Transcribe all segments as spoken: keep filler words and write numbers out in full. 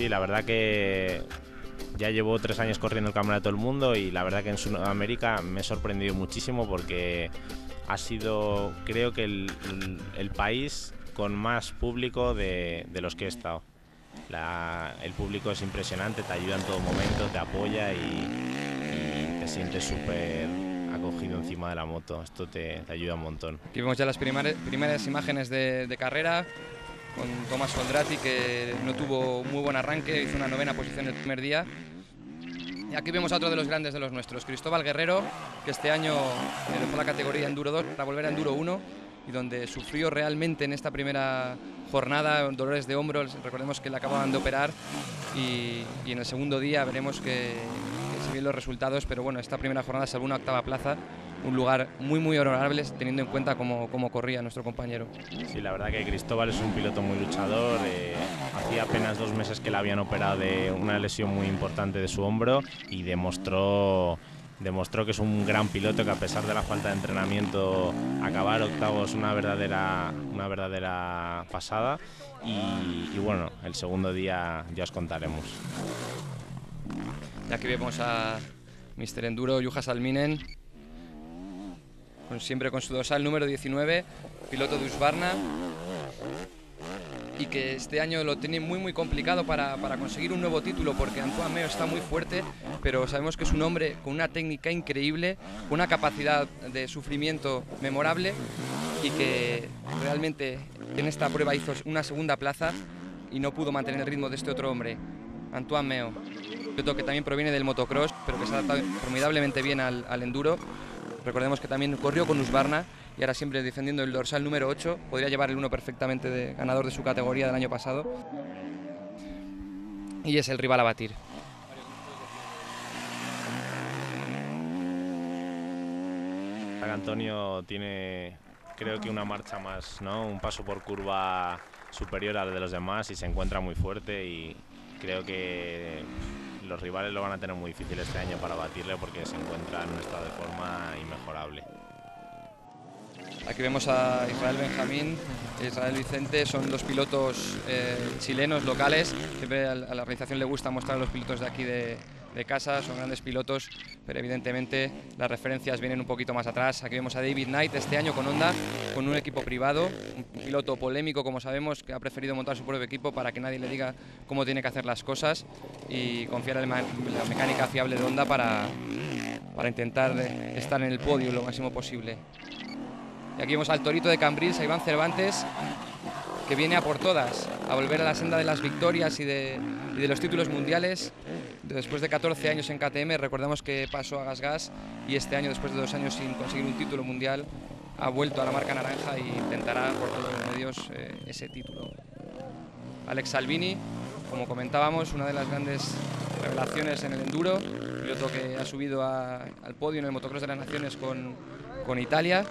Sí, la verdad que ya llevo tres años corriendo el Campeonato del Mundo y la verdad que en Sudamérica me he sorprendido muchísimo porque ha sido, creo que el, el, el país con más público de, de los que he estado. La, el público es impresionante, te ayuda en todo momento, te apoya y, y te sientes súper acogido encima de la moto. Esto te, te ayuda un montón. Aquí vemos ya las primeras, primeras imágenes de, de carrera con Tomás Foldrati, que no tuvo muy buen arranque, hizo una novena posición el primer día. Y aquí vemos a otro de los grandes de los nuestros, Cristóbal Guerrero, que este año dejó la categoría Enduro dos para volver a Enduro uno y donde sufrió realmente en esta primera jornada dolores de hombros. Recordemos que le acababan de operar y, y en el segundo día veremos que, que se ven los resultados, pero bueno, esta primera jornada salvó una octava plaza, un lugar muy muy honorable teniendo en cuenta cómo, cómo corría nuestro compañero. Sí, la verdad que Cristóbal es un piloto muy luchador, eh, hacía apenas dos meses que le habían operado de una lesión muy importante de su hombro y demostró, demostró que es un gran piloto, que a pesar de la falta de entrenamiento acabar octavo es una verdadera, una verdadera pasada y, y bueno, el segundo día ya os contaremos. Y aquí vemos a míster Enduro, Juha Salminen, siempre con su dorsal número diecinueve, piloto de Husqvarna, y que este año lo tiene muy muy complicado para, para conseguir un nuevo título porque Antoine Meo está muy fuerte, pero sabemos que es un hombre con una técnica increíble, con una capacidad de sufrimiento memorable y que realmente en esta prueba hizo una segunda plaza y no pudo mantener el ritmo de este otro hombre, Antoine Meo, piloto que también proviene del motocross, pero que se ha adaptado formidablemente bien al, al enduro. Recordemos que también corrió con Husqvarna y ahora siempre defendiendo el dorsal número ocho. Podría llevar el uno perfectamente de ganador de su categoría del año pasado. Y es el rival a batir. Antonio tiene, creo que una marcha más, ¿no? Un paso por curva superior al de los demás y se encuentra muy fuerte y creo que los rivales lo van a tener muy difícil este año para batirle porque se encuentra en un estado de forma inmejorable. Aquí vemos a Israel Benjamín e Israel Vicente, son dos pilotos eh, chilenos locales. Siempre a la organización le gusta mostrar a los pilotos de aquí de, de casa, son grandes pilotos, pero evidentemente las referencias vienen un poquito más atrás. Aquí vemos a David Knight este año con Honda, con un equipo privado, un piloto polémico como sabemos, que ha preferido montar su propio equipo para que nadie le diga cómo tiene que hacer las cosas y confiar en la mecánica fiable de Honda para, para intentar estar en el podio lo máximo posible. Y aquí vemos al torito de Cambrils, a Iván Cervantes, que viene a por todas, a volver a la senda de las victorias y de, y de los títulos mundiales. Después de catorce años en K T M, recordemos que pasó a Gas Gas y este año, después de dos años sin conseguir un título mundial, ha vuelto a la marca naranja e intentará por todos los medios eh, ese título. Alex Salvini, como comentábamos, una de las grandes revelaciones en el enduro, piloto que ha subido a, al podio en el Motocross de las Naciones con, con Italia,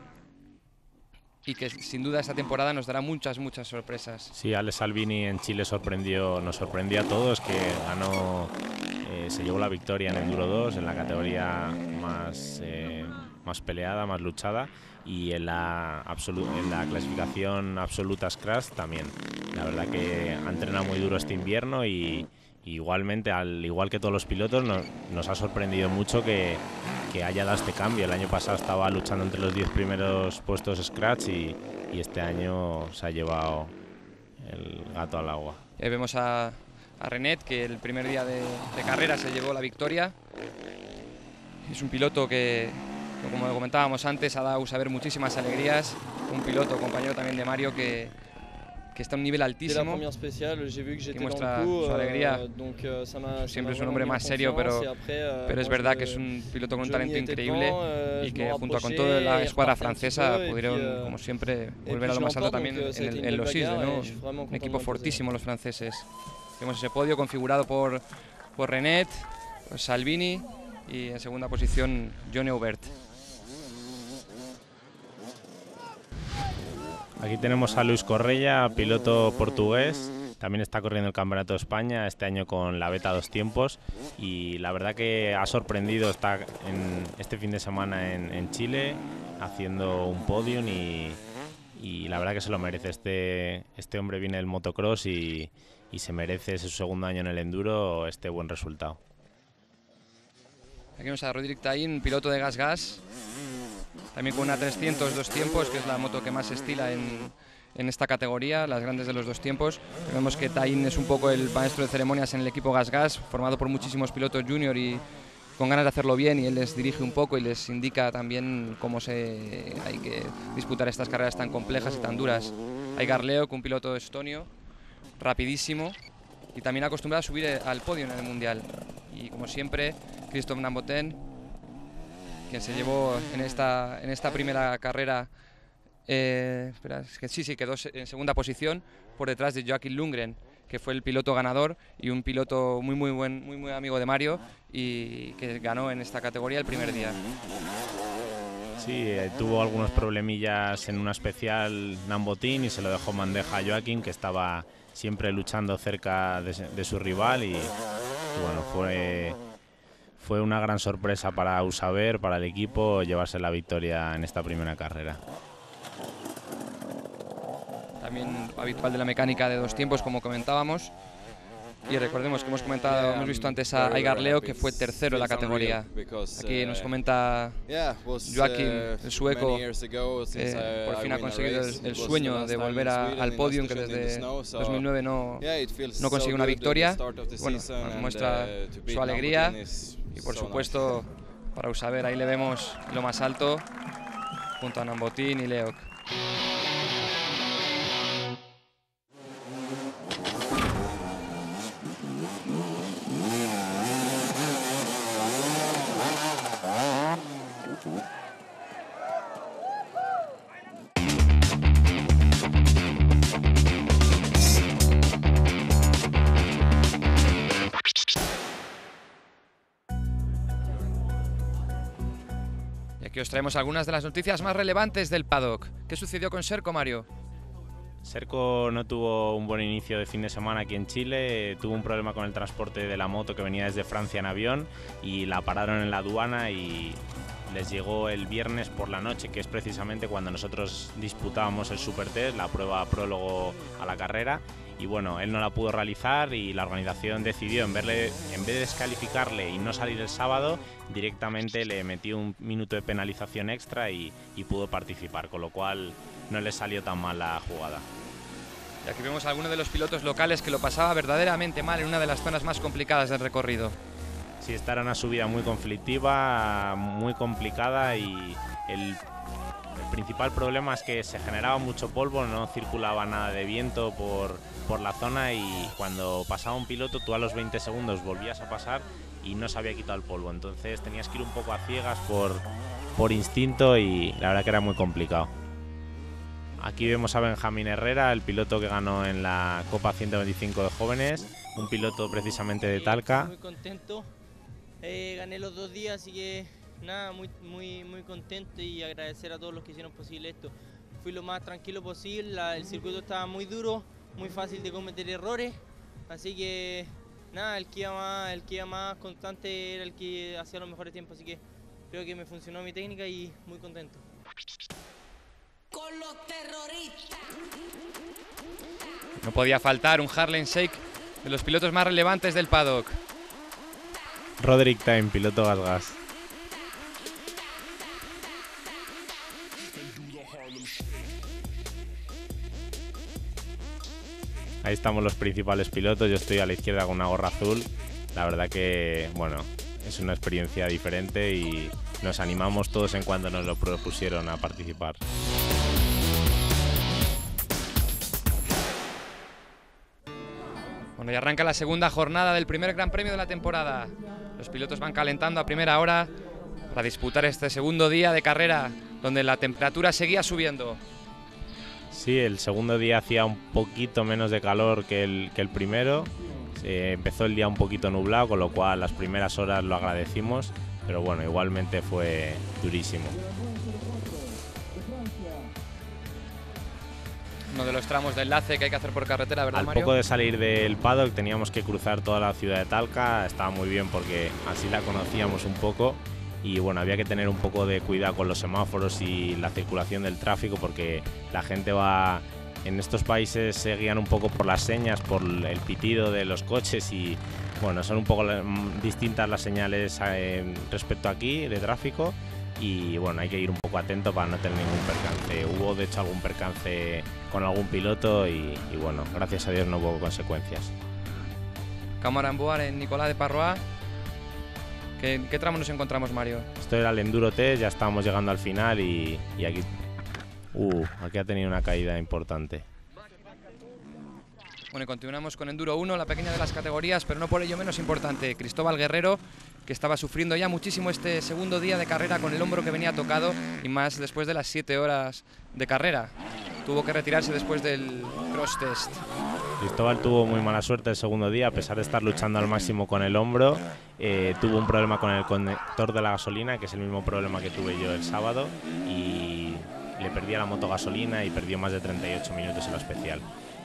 y que sin duda esta temporada nos dará muchas, muchas sorpresas. Sí, Alex Salvini en Chile sorprendió, nos sorprendió a todos, que ganó, eh, se llevó la victoria en Enduro dos, en la categoría más, eh, más peleada, más luchada, y en la, en la clasificación absoluta Scratch también. La verdad que ha entrenado muy duro este invierno y, y igualmente, al igual que todos los pilotos, nos, nos ha sorprendido mucho que, que haya dado este cambio. El año pasado estaba luchando entre los diez primeros puestos Scratch y, y este año se ha llevado el gato al agua. Ahí vemos a, a Renet, que el primer día de, de carrera se llevó la victoria. Es un piloto que, como comentábamos antes, ha dado a saber muchísimas alegrías. Un piloto, compañero también de Mario, que que está a un nivel altísimo, que muestra su alegría. Siempre es un hombre más serio, pero, pero es verdad que es un piloto con un talento increíble y que junto con toda la escuadra francesa pudieron, como siempre, volver a lo más alto también en, el, en los Isles, ¿no? Un equipo fortísimo los franceses. Tenemos ese podio configurado por, por Renet, por Salvini y en segunda posición John Eubert. Aquí tenemos a Luis Correia, piloto portugués, también está corriendo el Campeonato de España, este año con la Beta dos tiempos, y la verdad que ha sorprendido, está en este fin de semana en, en Chile haciendo un podium y, y la verdad que se lo merece. Este, este hombre viene del motocross y, y se merece ese segundo año en el enduro este buen resultado. Aquí vemos a Roderick Tahin, piloto de Gas Gas, también con una trescientos dos tiempos, que es la moto que más se estila en, en esta categoría, las grandes de los dos tiempos. Vemos que Tahin es un poco el maestro de ceremonias en el equipo Gas Gas, formado por muchísimos pilotos junior y con ganas de hacerlo bien, y él les dirige un poco y les indica también cómo se hay que disputar estas carreras tan complejas y tan duras. Hay Garleok, un piloto estonio, rapidísimo y también acostumbrado a subir al podio en el Mundial. Y como siempre, Christophe Namboten, quien se llevó en esta, en esta primera carrera, eh, espera, es que sí, sí, quedó en segunda posición por detrás de Joaquín Lundgren, que fue el piloto ganador y un piloto muy muy buen, muy muy amigo de Mario y que ganó en esta categoría el primer día. Sí, eh, tuvo algunos problemillas en una especial Nambotin y se lo dejó bandeja a Joaquín, que estaba siempre luchando cerca de, de su rival, y, y bueno, fue, fue una gran sorpresa para Usaber, para el equipo, llevarse la victoria en esta primera carrera. También habitual de la mecánica de dos tiempos, como comentábamos. Y recordemos que hemos comentado, hemos visto antes a Aigar Leo, que fue tercero en la categoría. Aquí nos comenta Joaquín, el sueco, que por fin ha conseguido el, el sueño de volver a, al podium, que desde dos mil nueve no, no consiguió una victoria. Bueno, muestra su alegría y por supuesto para Usaber, ahí le vemos lo más alto junto a Nambotin y Leok. Aquí os traemos algunas de las noticias más relevantes del paddock. ¿Qué sucedió con Serco, Mario? Serco no tuvo un buen inicio de fin de semana aquí en Chile, tuvo un problema con el transporte de la moto que venía desde Francia en avión y la pararon en la aduana y les llegó el viernes por la noche, que es precisamente cuando nosotros disputábamos el Supertest, la prueba prólogo a la carrera. Y bueno, él no la pudo realizar y la organización decidió, en, verle, en vez de descalificarle y no salir el sábado, directamente le metió un minuto de penalización extra y, y pudo participar, con lo cual no le salió tan mal la jugada. Y aquí vemos a alguno de los pilotos locales que lo pasaba verdaderamente mal en una de las zonas más complicadas del recorrido. Sí, esta era una subida muy conflictiva, muy complicada, y el El principal problema es que se generaba mucho polvo, no circulaba nada de viento por, por la zona, y cuando pasaba un piloto tú a los veinte segundos volvías a pasar y no se había quitado el polvo, entonces tenías que ir un poco a ciegas por, por instinto y la verdad que era muy complicado. Aquí vemos a Benjamín Herrera, el piloto que ganó en la Copa ciento veinticinco de jóvenes, un piloto precisamente de Talca. Muy contento, eh, gané los dos días, así que nada, muy, muy, muy contento y agradecer a todos los que hicieron posible esto. Fui lo más tranquilo posible, la, el circuito estaba muy duro, muy fácil de cometer errores, así que nada, el que iba más, el que iba más constante era el que hacía los mejores tiempos, así que creo que me funcionó mi técnica y muy contento. Con los terroristas. No podía faltar un Harlem Shake de los pilotos más relevantes del paddock. Roderick Tahin, piloto Gas Gas. Ahí estamos los principales pilotos, yo estoy a la izquierda con una gorra azul. La verdad que, bueno, es una experiencia diferente y nos animamos todos en cuanto nos lo propusieron a participar. Bueno, y arranca la segunda jornada del primer Gran Premio de la temporada. Los pilotos van calentando a primera hora para disputar este segundo día de carrera, donde la temperatura seguía subiendo. Sí, el segundo día hacía un poquito menos de calor que el, que el primero. Eh, empezó el día un poquito nublado, con lo cual las primeras horas lo agradecimos, pero bueno, igualmente fue durísimo. Uno de los tramos de enlace que hay que hacer por carretera, ¿verdad, Al Mario? poco de salir del paddock teníamos que cruzar toda la ciudad de Talca, estaba muy bien porque así la conocíamos un poco. Y bueno, había que tener un poco de cuidado con los semáforos y la circulación del tráfico, porque la gente va en estos países se guían un poco por las señas, por el pitido de los coches y bueno, son un poco distintas las señales eh, respecto aquí de tráfico y bueno, hay que ir un poco atento para no tener ningún percance. Hubo de hecho algún percance con algún piloto y, y bueno, gracias a Dios no hubo consecuencias. Cámara en Boar en Nicolás de Parroá. ¿En qué tramo nos encontramos, Mario? Esto era el Enduro Test, ya estábamos llegando al final y, y aquí, uh, aquí ha tenido una caída importante. Bueno, y continuamos con Enduro uno, la pequeña de las categorías, pero no por ello menos importante. Cristóbal Guerrero, que estaba sufriendo ya muchísimo este segundo día de carrera con el hombro que venía tocado y más después de las siete horas de carrera. Tuvo que retirarse después del cross test. Cristóbal tuvo muy mala suerte el segundo día, a pesar de estar luchando al máximo con el hombro. Eh, tuvo un problema con el conector de la gasolina, que es el mismo problema que tuve yo el sábado, y le perdía la moto gasolina y perdió más de treinta y ocho minutos en la especial.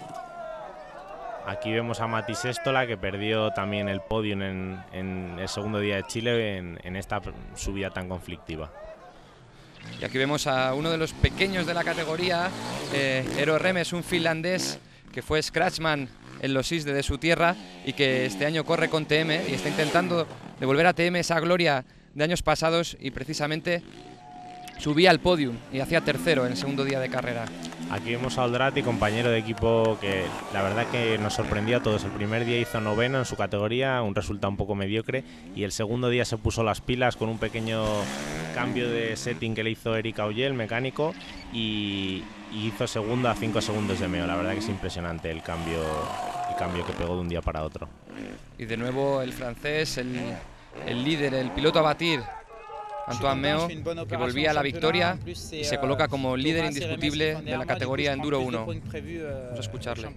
Aquí vemos a Mati Séstola, que perdió también el podium en, en el segundo día de Chile en, en esta subida tan conflictiva. Y aquí vemos a uno de los pequeños de la categoría, eh, Eero Remes, un finlandés que fue Scratchman en los I S D de su tierra y que este año corre con T M y está intentando devolver a T M esa gloria de años pasados y precisamente subía al podium y hacía tercero en el segundo día de carrera. Aquí vemos a Oldrati, compañero de equipo que la verdad que nos sorprendió a todos. El primer día hizo noveno en su categoría, un resultado un poco mediocre, y el segundo día se puso las pilas con un pequeño cambio de setting que le hizo Eric Auger, el mecánico, y, y hizo segundo a cinco segundos de Meo. La verdad que es impresionante el cambio, el cambio que pegó de un día para otro. Y de nuevo el francés, el, el líder, el piloto a batir, Antoine Meo, que volvía a la victoria y se coloca como líder indiscutible de la categoría Enduro uno. Vamos a escucharle.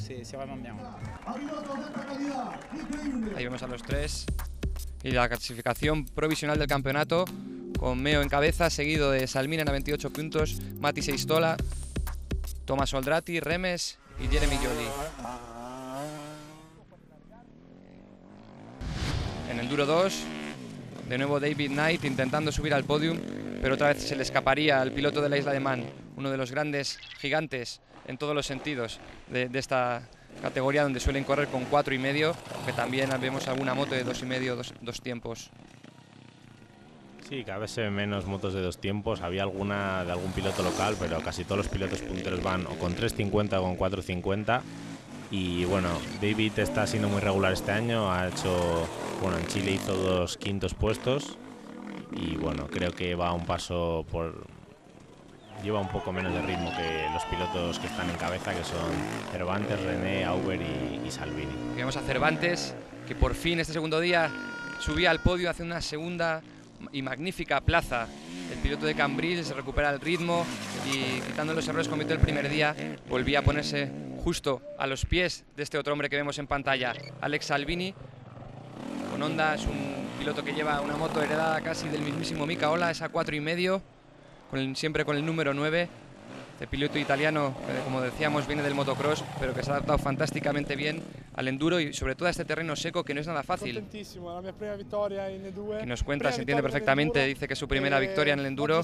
Ahí vemos a los tres. Y la clasificación provisional del campeonato, con Meo en cabeza, seguido de Salminen a veintiocho puntos, Mati Séstola, Tomás Oldrati, Remes y Jeremy Joly. En Enduro dos, de nuevo David Knight intentando subir al podium, pero otra vez se le escaparía al piloto de la Isla de Man, uno de los grandes gigantes en todos los sentidos de, de esta categoría, donde suelen correr con cuatro y medio, que también vemos alguna moto de dos y medio, dos, dos tiempos. Sí, cada vez se ven menos motos de dos tiempos. Había alguna de algún piloto local, pero casi todos los pilotos punteros van o con tres cincuenta o con cuatro cincuenta. Y bueno, David está siendo muy regular este año. Ha hecho, bueno, en Chile hizo dos quintos puestos. Y bueno, creo que va un paso por... Lleva un poco menos de ritmo que los pilotos que están en cabeza, que son Cervantes, René, Auber y, y Salvini. Vemos a Cervantes, que por fin este segundo día subía al podio, hace una segunda y magnífica plaza. El piloto de Cambrils se recupera el ritmo y, quitando los errores que cometió el primer día, volvía a ponerse justo a los pies de este otro hombre que vemos en pantalla, Alex Salvini. Con Honda, es un piloto que lleva una moto heredada casi del mismísimo Mika Ola, esa cuatro y medio, con el, siempre con el número nueve. Este piloto italiano, que como decíamos viene del motocross, pero que se ha adaptado fantásticamente bien al enduro y sobre todo a este terreno seco que no es nada fácil. Y nos cuenta, se entiende perfectamente, dice que es su primera victoria en el enduro.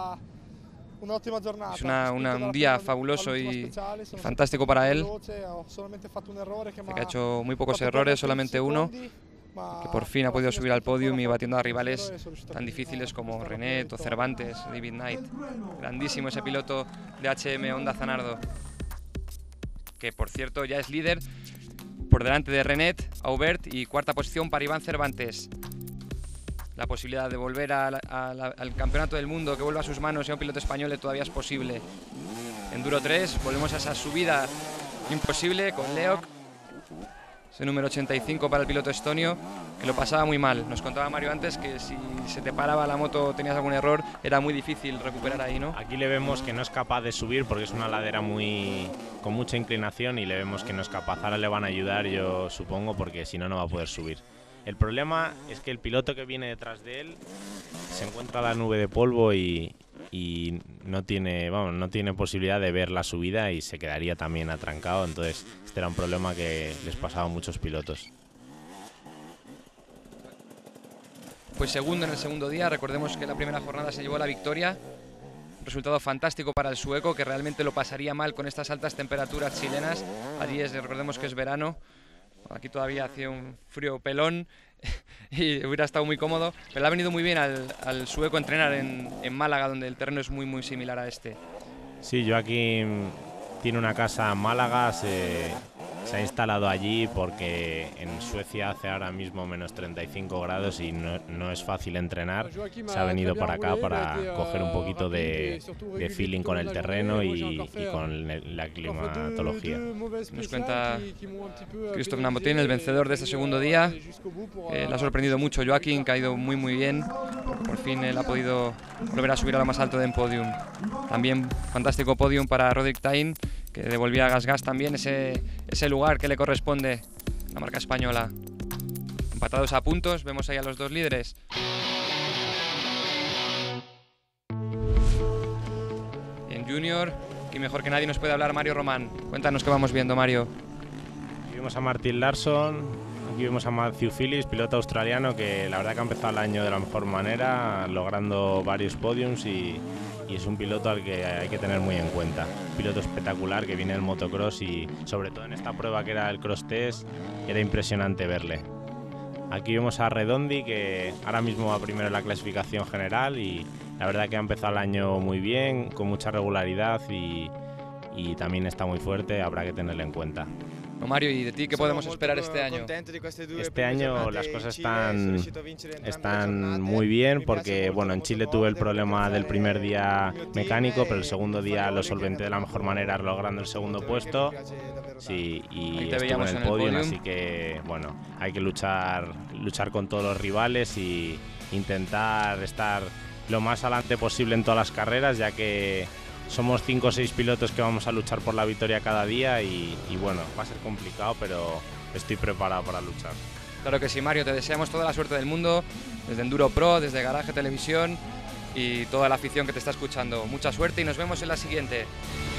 Es una, una, un día fabuloso y, y fantástico para él, que ha hecho muy pocos errores, solamente uno, que por fin ha podido subir al podium y batiendo a rivales tan difíciles como René o Cervantes, David Knight. Grandísimo ese piloto de H M Honda Zanardo, que por cierto ya es líder por delante de René, Aubert, y cuarta posición para Iván Cervantes. La posibilidad de volver a la, a la, al campeonato del mundo, que vuelva a sus manos y a un piloto español todavía es posible. Enduro tres, volvemos a esa subida imposible con Leok. Ese número ochenta y cinco para el piloto estonio, que lo pasaba muy mal. Nos contaba Mario antes que si se te paraba la moto, tenías algún error, era muy difícil recuperar ahí, ¿no? Aquí le vemos que no es capaz de subir porque es una ladera muy con mucha inclinación y le vemos que no es capaz. Ahora le van a ayudar, yo supongo, porque si no, no va a poder subir. El problema es que el piloto que viene detrás de él se encuentra la nube de polvo y, y no tiene, vamos, no tiene posibilidad de ver la subida y se quedaría también atrancado. Entonces este era un problema que les pasaba a muchos pilotos. Pues segundo en el segundo día, recordemos que la primera jornada se llevó la victoria. resultado fantástico para el sueco, que realmente lo pasaría mal con estas altas temperaturas chilenas. Allí es, recordemos que es verano, aquí todavía hacía un frío pelón y hubiera estado muy cómodo, pero le ha venido muy bien al, al sueco entrenar en, en Málaga, donde el terreno es muy muy similar a este. Sí, Joaquín tiene una casa en Málaga, se, se ha instalado allí porque en Suecia hace ahora mismo menos treinta y cinco grados y no, no es fácil entrenar. Se ha venido para acá para coger un poquito de, de feeling con el terreno y, y con el, la climatología. Nos cuenta Christophe Namotin, el vencedor de este segundo día. Eh, le ha sorprendido mucho Joaquín, que ha ido muy muy bien. Por fin él ha podido volver a subir a lo más alto del podium. También fantástico podium para Roderick Tahin, que devolvía a GasGas también ese, ese lugar que le corresponde a la marca española. Empatados a puntos, vemos ahí a los dos líderes. Y en Junior, aquí mejor que nadie nos puede hablar Mario Román. Cuéntanos qué vamos viendo, Mario. Aquí vemos a Martin Larsson, aquí vemos a Matthew Phillips, piloto australiano que la verdad que ha empezado el año de la mejor manera, logrando varios podiums y, y es un piloto al que hay que tener muy en cuenta. Un piloto espectacular que viene del motocross y sobre todo en esta prueba que era el cross test era impresionante verle. Aquí vemos a Redondi, que ahora mismo va primero en la clasificación general y la verdad que ha empezado el año muy bien, con mucha regularidad y, y también está muy fuerte, habrá que tenerlo en cuenta. No, Mario, ¿y de ti qué podemos esperar este año? Este año las cosas están, están muy bien porque bueno, en Chile tuve el problema del primer día mecánico, pero el segundo día lo solventé de la mejor manera logrando el segundo puesto. Sí, y estuve en el podio, así que bueno, hay que luchar, luchar con todos los rivales y intentar estar lo más adelante posible en todas las carreras, ya que somos cinco o seis pilotos que vamos a luchar por la victoria cada día y, y bueno, va a ser complicado, pero estoy preparado para luchar. Claro que sí, Mario, te deseamos toda la suerte del mundo, desde Enduro Pro, desde Garaje Televisión y toda la afición que te está escuchando. Mucha suerte y nos vemos en la siguiente.